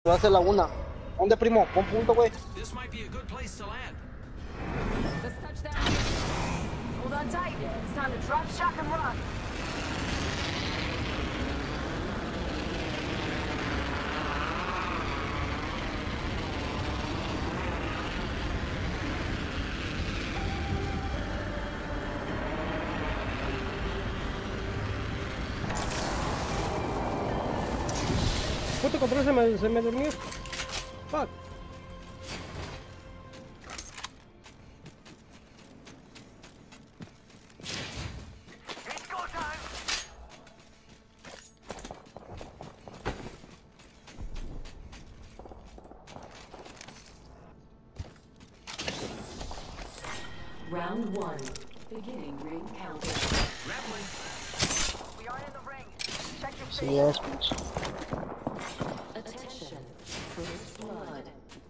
va a hacer la una. ¿Dónde, primo? Pon punto, güey. This might be a good place to land. Let's touch down. Hold on tight. It's time to drop, shock, and run. Puto control se me durmió. Fuck. It's go time. Round one. Beginning ring countdown. Grappling. We are in the ring. Check your Sí, face. es, pinche. Attention. First blood.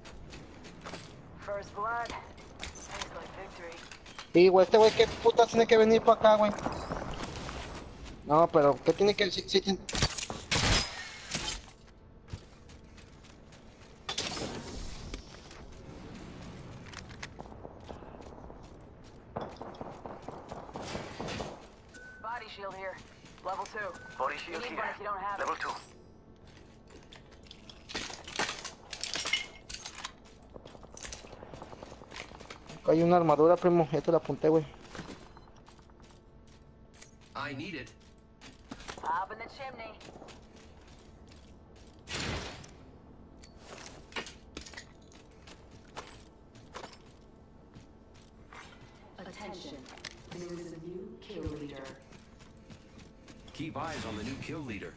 First blood. Tastes like victory. Sí, güey, este güey, ¿qué putas tiene que venir para acá, güey? No, pero, ¿qué tiene que...? Sí, Body shield here. Level 2. Body shield here. If you don't have Level 2. Acá hay una armadura, primo. Ya te la apunté, güey. I need it. Up in the chimney. Attention. There is a new kill leader. Keep eyes on the new kill leader.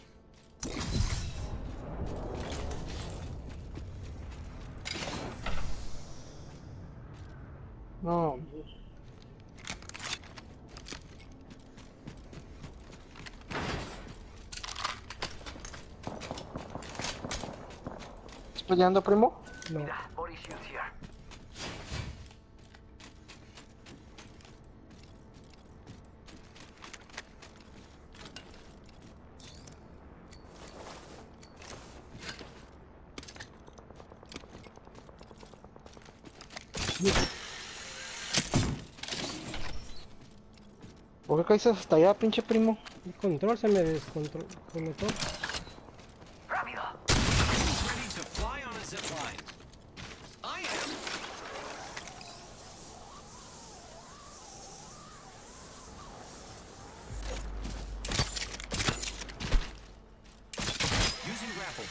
No. ¿Estás peleando, primo? No. Mira, body shield here. ¿Por qué caíste hasta allá, pinche primo? El control se me desconectó. Rápido. Ready to fly on a zip line. I am. Using grapple.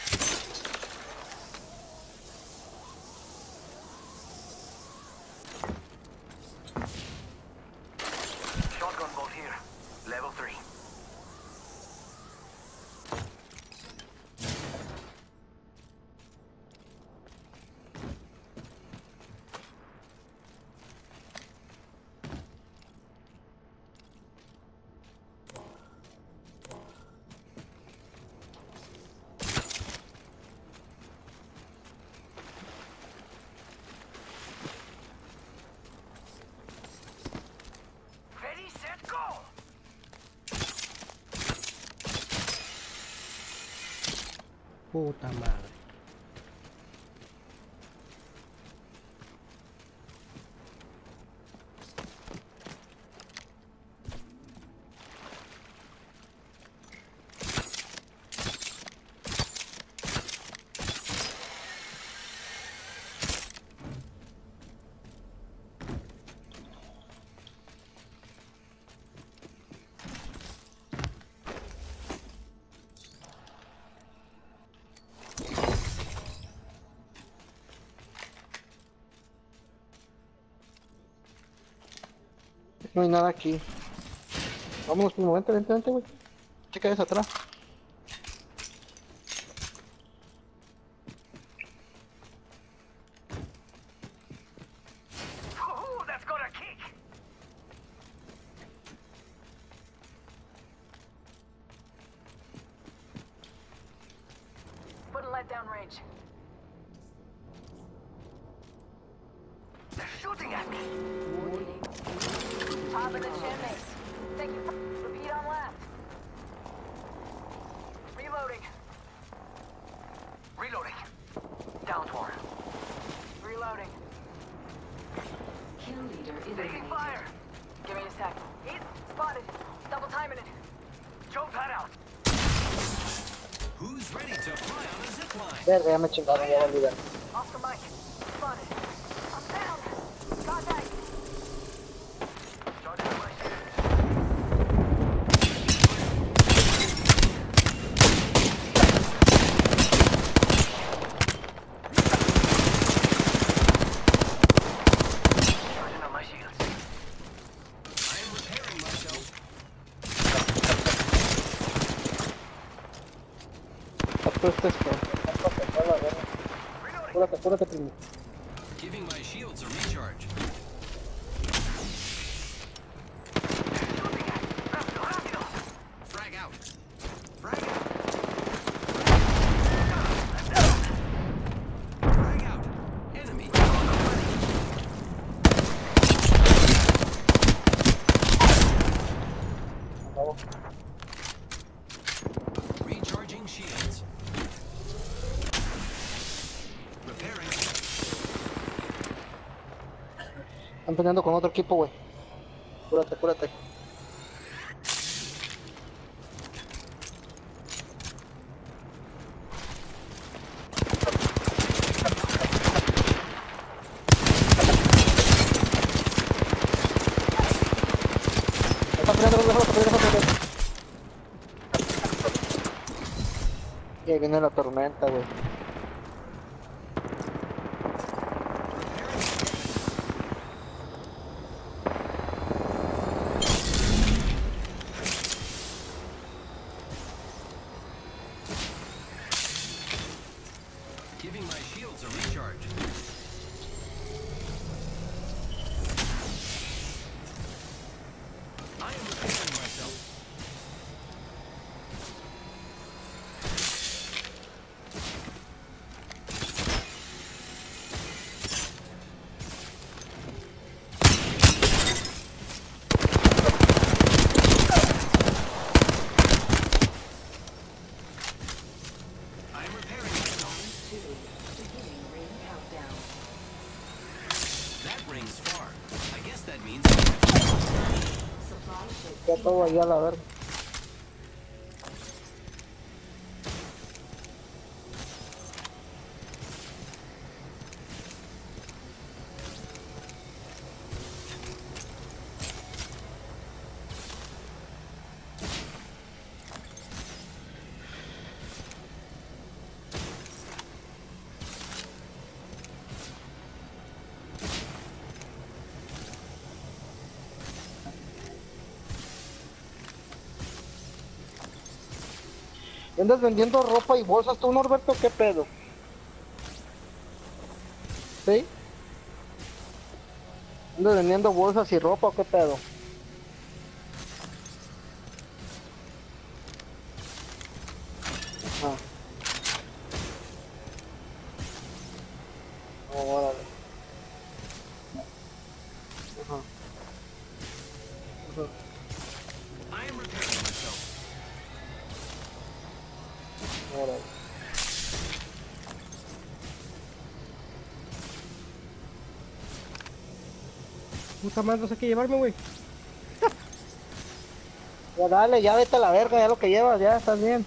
Shotgun bolt here. Level 3. Ready, set, go! Puta madre. No hay nada aquí. Vámonos, primo. Vente, vente, vente, güey. Checa esa atrás. Ooh, that's got a kick! Putting let down range. They're shooting at me! Warning. Top of the chimney. Thank you. Repeat on left. Reloading. Reloading. Down one. Reloading. Kill leader Taking eliminated. fire. Give me a sec. He's spotted. Double timing it. Joe pad out. Who's ready to fly on a zip line? Verga, ya me chingaron, ya volví a olvidar. Oscar Mike. Spotted. I'm down. Contact. Charging on my shield. Charging on my shields. I am repairing myself. Apuesta esto. Cúrate, cúrate, primo. Giving my shields a recharge. Frag out. Frag out. Frag out. Enemy. Recharging shields. Repairing. Están peleando con otro equipo, güey. Cúrate, cúrate. Están peleando con los otros, Y ahí viene la tormenta, güey. Giving my shields a recharge. I am repairing myself. I am repairing myself. Beginning ring countdown. That rings far. I guess that means Supply ship. Ya todo ahí a la verga. ¿Andas vendiendo ropa y bolsas tú, Norberto? ¿Qué pedo? ¿Sí? ¿Andas vendiendo bolsas y ropa o qué pedo? Ah. Oh, órale. Ajá. Ajá. I am repairing myself. Órale. Puta madre, no sé qué llevarme, güey. Ya dale, ya vete a la verga, ya lo que llevas, ya estás bien.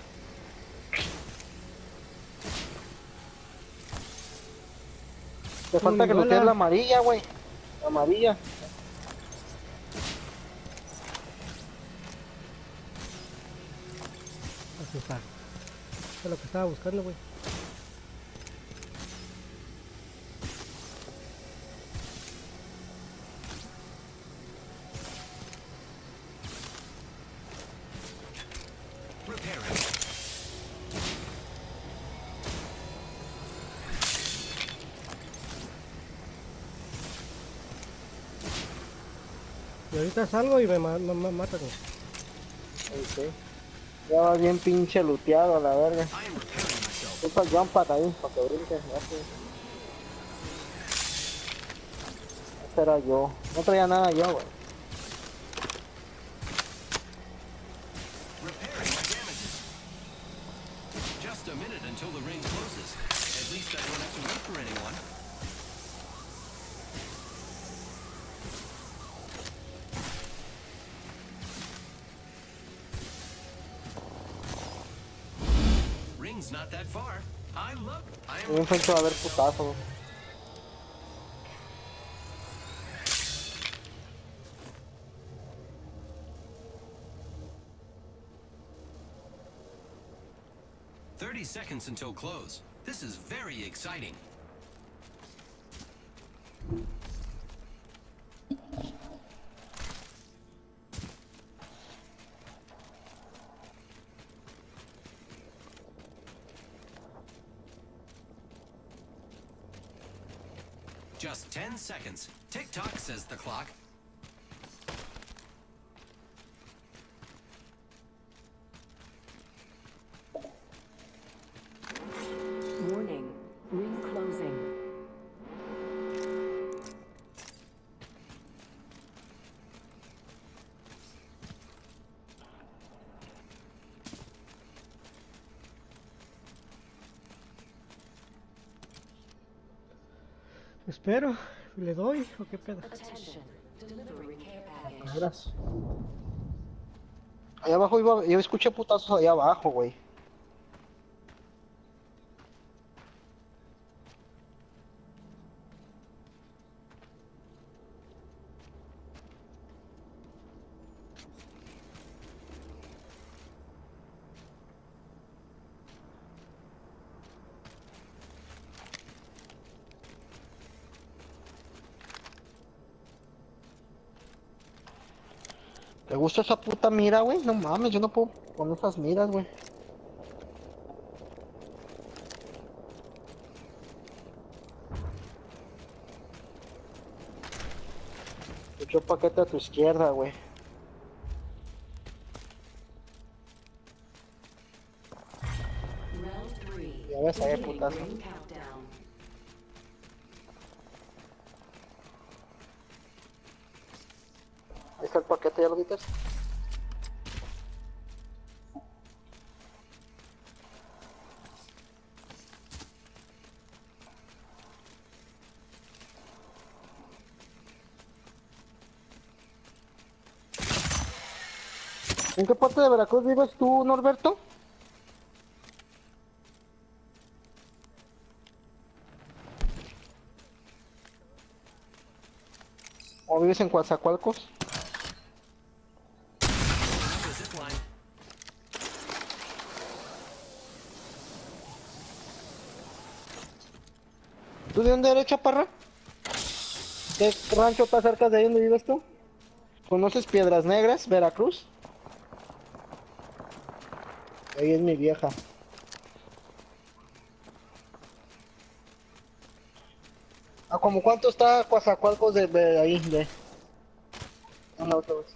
Te falta que mi lo tires bala. la amarilla, güey. La amarilla. Así está. Es lo que estaba buscando, güey. Repairing. Y ahorita salgo y me matan. Sí. Ya vas bien pinche luteado a la verga. I am repairing myself. Usa el jump pad ahí, para que brinques. Ese era yo. No traía nada yo, güey. Repairing my damages. Just a minute until the ring closes. ring's not that far. I Un am frente va a haber putazo. 30 seconds until close. This is very exciting. Just 10 seconds. Tick-tock, says the clock. Warning. Ring closing. Espero, le doy o qué pedo. Attention. Delivery care package. Verás. Allá abajo yo escuché putazos allá abajo, güey. ¿Te gusta esa puta mira, güey? No mames, yo no puedo poner esas miras, güey. Escucho paquete a tu izquierda, güey. Round 3. Ya ves, ahí Beginning putazo. ring countdown. Ahí está el paquete, ¿ya lo viste? ¿En qué parte de Veracruz vives tú, Norberto? ¿O vives en Coatzacoalcos? The zip line. ¿Tú de dónde eres, chaparra? ¿Qué rancho está cerca de ahí donde vives tú? ¿Conoces Piedras Negras, Veracruz? Ahí es mi vieja. ¿A como cuánto está Coatzacoalcos de ahí? En autobús.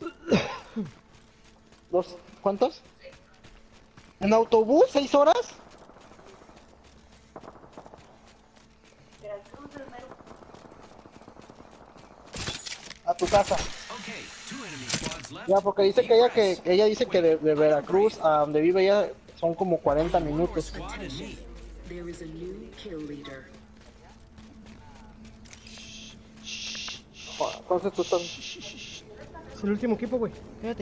¿Cuántos? ¿En autobús? ¿6 horas? A tu casa. Okay, 2 enemy squads left. Ya, porque dice que ella dice que de Veracruz a donde vive ella son como 40 minutos. Squad and me. There is a new kill leader. Entonces tú estás... Es el último equipo, güey. Cállate.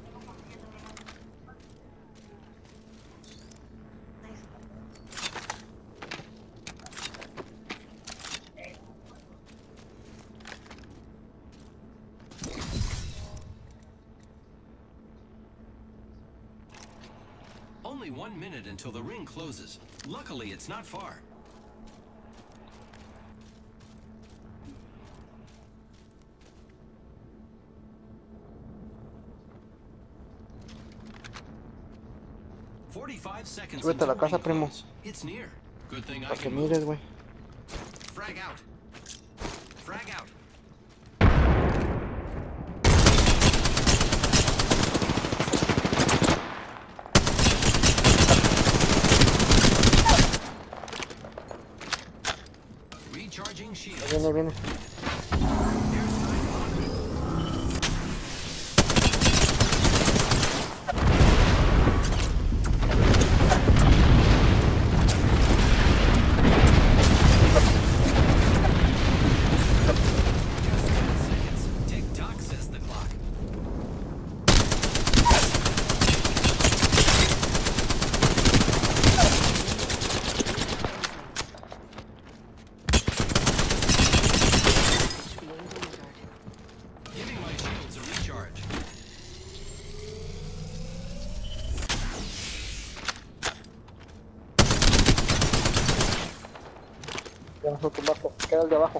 Only 1 minute until the ring closes. Luckily, it's not far. "45 seconds Súbete a la until casa, ring primo. close. It's near. Good thing I Para que can move. mires, güey. Frag out. Frag out. Recharging shields. Viene. Tick-tock, says the clock. Ya nos tumbaste. Queda el de abajo.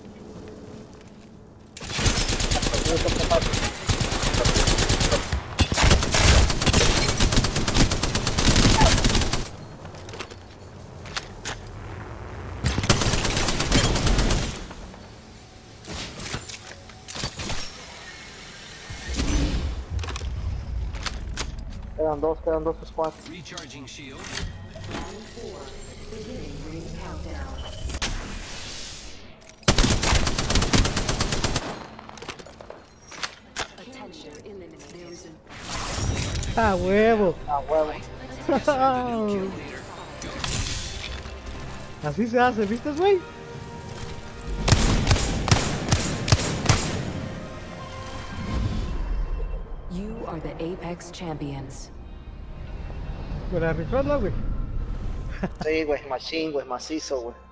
Quedan dos squads. Recharging shield. ¡Ah, huevo! Ah, huevo. Así se hace, ¿viste, güey? You are the Apex champions. Me la rifas, güey. Sí, güey, machín, güey, macizo, güey.